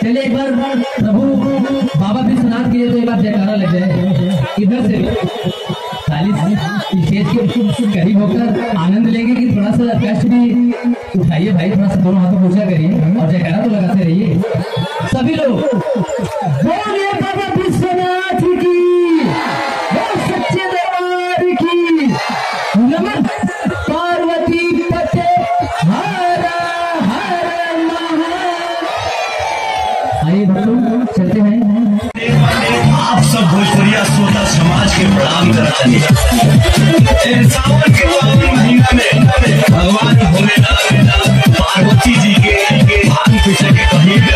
चलिए एक बार प्रभु बाबा विश्वनाथ के लिए तो एक बार जयकारा लग जाए इधर से खाली स्टेज के करीब होकर आनंद लेंगे कि थोड़ा सा कष्ट भी उठाइए भाई, थोड़ा सा दोनों हाथों पूजा करिए और जयकारा तो लगाते रहिए सभी लोग। बोलिए बाबा विश्वनाथ की, सच्चे दरबार की, नमः पार्वती पते हर हर महादेव। आइए बच्चों चलते हैं। आप सब भोजपुरिया श्रोता समाज के प्रणाम करते हैं। सावन के पावन महीना में भगवान भोलेनाथ पार्वती जी के भांग पीछे के कहीं